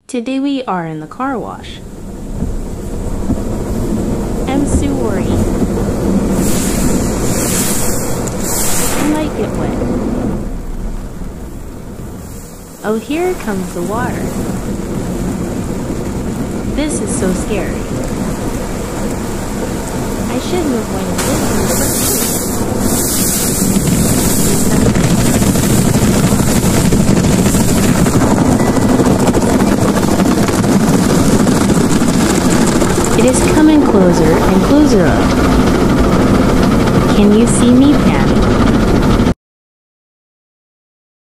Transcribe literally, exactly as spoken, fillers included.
Today we are in the car wash. I'm so worried. I might get wet. Oh, here comes the water. This is so scary. I shouldn't have went in the first place. It is coming closer and closer up. Can you see me, Patty?